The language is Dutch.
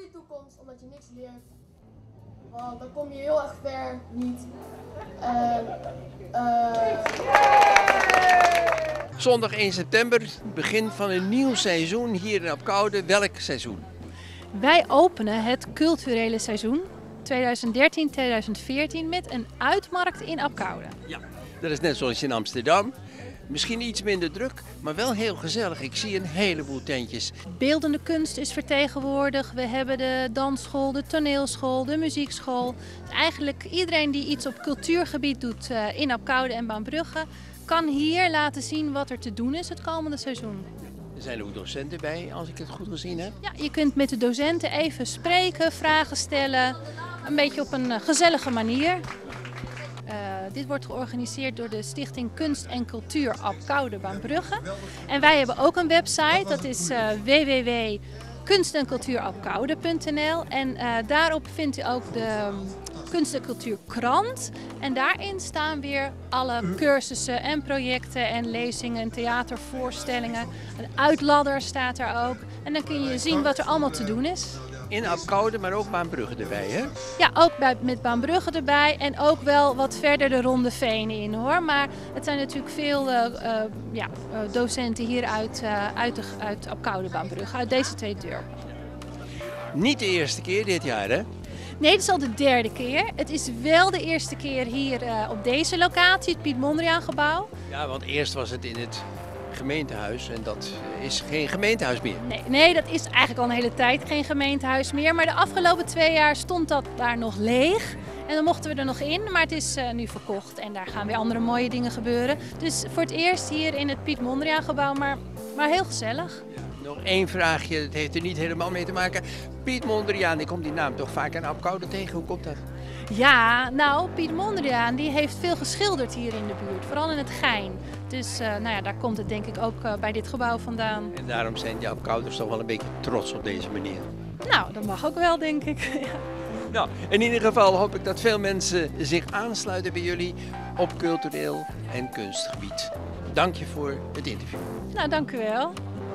goede toekomst, omdat je niks leert. Want dan kom je heel erg ver niet. Zondag 1 september, begin van een nieuw seizoen hier in Abcoude. Welk seizoen? Wij openen het culturele seizoen 2013-2014 met een uitmarkt in Abcoude. Ja, dat is net zoals in Amsterdam. Misschien iets minder druk, maar wel heel gezellig. Ik zie een heleboel tentjes. Beeldende kunst is vertegenwoordigd. We hebben de dansschool, de toneelschool, de muziekschool. Dus eigenlijk iedereen die iets op cultuurgebied doet in Abcoude en Baambrugge kan hier laten zien wat er te doen is het komende seizoen. Er zijn ook docenten bij, als ik het goed gezien heb. Ja, je kunt met de docenten even spreken, vragen stellen. Een beetje op een gezellige manier. Dit wordt georganiseerd door de Stichting Kunst en Cultuur Abcoude Baambrugge. En wij hebben ook een website, dat is www.kunstencultuurabcoude.nl. En daarop vindt u ook de Kunst en Cultuur krant. En daarin staan weer alle cursussen en projecten en lezingen en theatervoorstellingen. Een uitladder staat er ook. En dan kun je zien wat er allemaal te doen is. In Abcoude, maar ook Baambrugge erbij, hè? Ja, ook met Baambrugge erbij en ook wel wat verder de Ronde Venen in, hoor. Maar het zijn natuurlijk veel docenten hier uit Abcoude Baambrugge, uit deze twee dorpen. Niet de eerste keer dit jaar, hè? Nee, het is al de derde keer. Het is wel de eerste keer hier op deze locatie, het Piet Mondriaan gebouw. Ja, want eerst was het in het gemeentehuis en dat is geen gemeentehuis meer. Nee, dat is eigenlijk al een hele tijd geen gemeentehuis meer. Maar de afgelopen 2 jaar stond dat daar nog leeg. En dan mochten we er nog in, maar het is nu verkocht en daar gaan weer andere mooie dingen gebeuren. Dus voor het eerst hier in het Piet Mondriaan gebouw, maar heel gezellig. Nog één vraagje, dat heeft er niet helemaal mee te maken. Piet Mondriaan, ik kom die naam toch vaak in Abcoude tegen, hoe komt dat? Ja, nou, Piet Mondriaan die heeft veel geschilderd hier in de buurt, vooral in het Gein. Dus daar komt het denk ik ook bij dit gebouw vandaan. En daarom zijn die Abcouders toch wel een beetje trots op deze manier. Nou, dat mag ook wel, denk ik. Nou, in ieder geval hoop ik dat veel mensen zich aansluiten bij jullie op cultureel en kunstgebied. Dank je voor het interview. Nou, dank u wel.